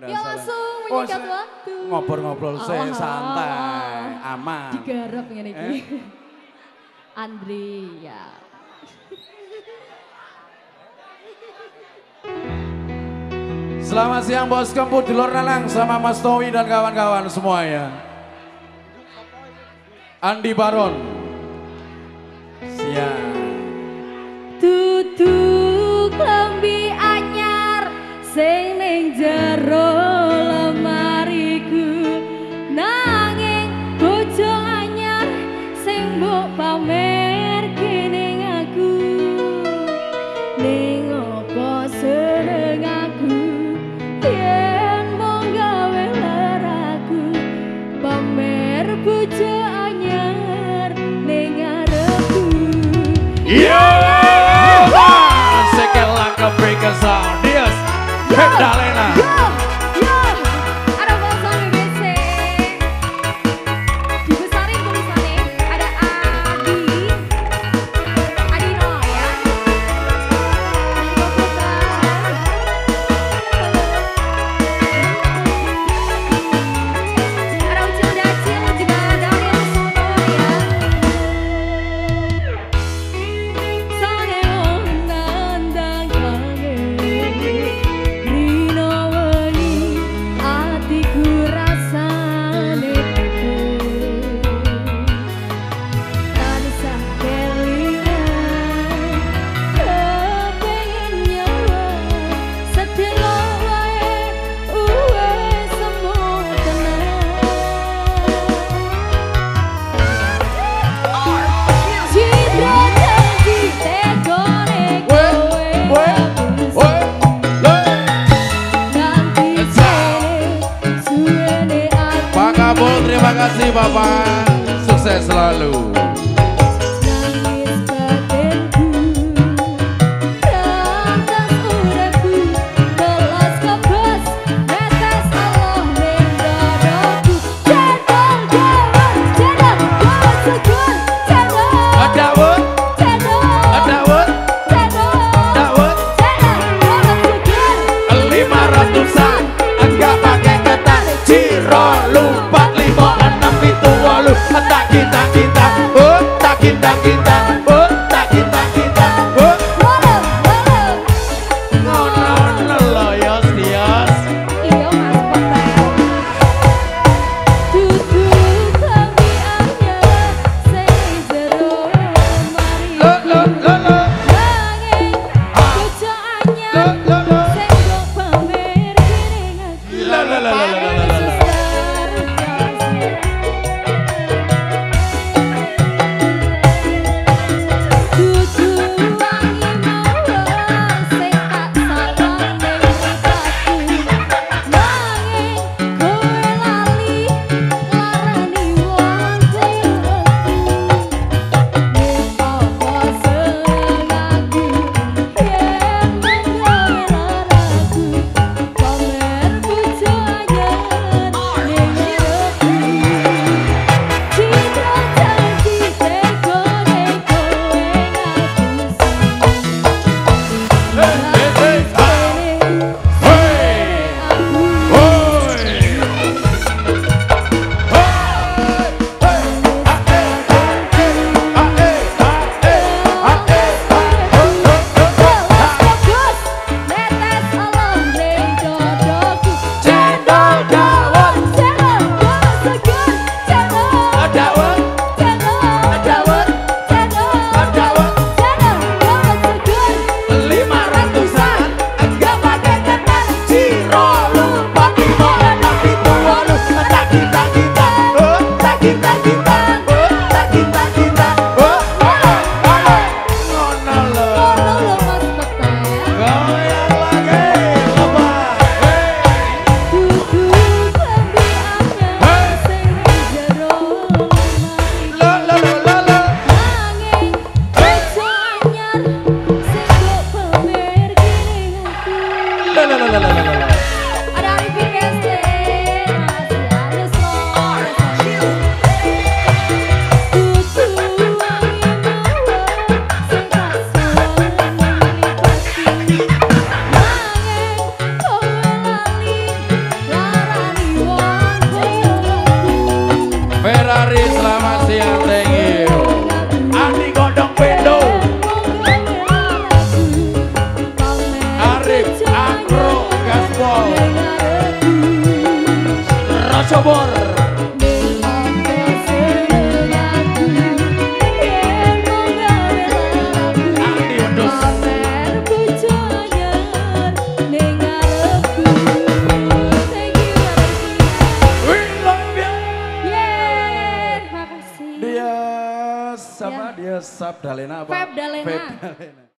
Ya langsung menyikat waktu. Ngobrol-ngobrol santai, aman. Digarap ngene iki. Andri ya. Selamat siang Bos Kemput di luar Nalang sama Mas Towi dan kawan-kawan semuanya. Andi Baron. Siang. Tutuk lembi anyar sing ning jero lemariku nanging bojo anyar sing mbok pamer ning aku ning apa seneng aku yen mung gawe laraku pamer bojo anyar ning ngarepku. Sekelah ke breaker sound, Dias, Magdalena. Ada bosong BBC. Dibesarin tulisannya, ada Adi No ya. Ada Ucil Dacil juga ada Ariel Sono ya. Sange nandang kangen Rino weni atiku rasane tansah kelingan kepengin nyawa sedelo wae uwes semu tenang Citra janji tegone kowe nanti suwene aku Pak Kabul, terima kasih Bapak. Sukses selalu. nangis batinku rantas urepku telas kebas netes Allah ning dadaku cendol gawat segun cendol Dawud, cendol Dawud, cendol Dawud. cendol segun 500-an, enggak pakai ketan. Ciro lupa 56 itu walu. Tak kita, tak kita, tak kita, ngono lo yos dios. iya mas Patel duduk lambi anyar sing jero lemari nanging bojo anyar sing mbok pamer ning aku Pamer bojo anyar Sabdalena apa? Feb Dalena. Feb Dalena.